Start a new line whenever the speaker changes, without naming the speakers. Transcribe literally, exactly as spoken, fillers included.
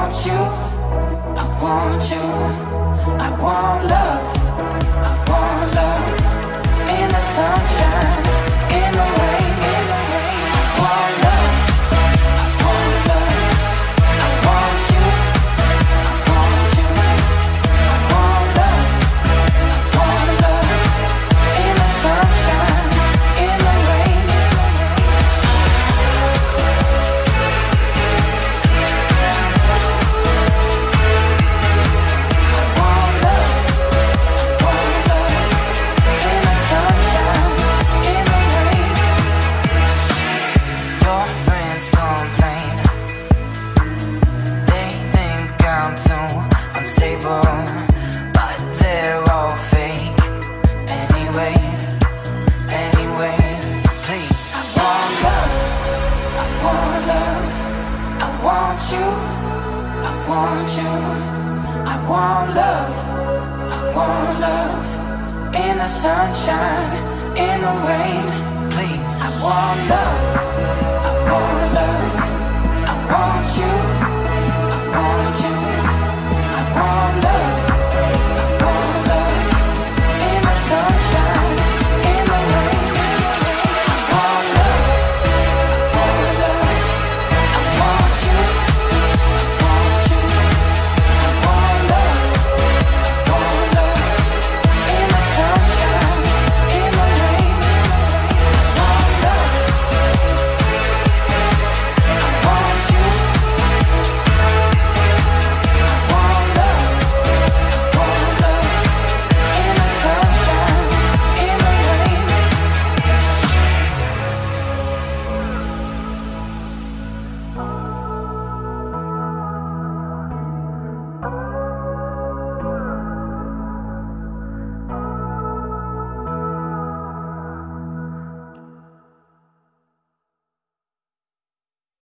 want you, I want you, I want love, I want love. In the sunshine, in the rain, in the rain. I want love, I want love, I want you, I want you, I want love, I want love. In the sunshine, in the rain, in the sunshine, in the rain, please. I want love.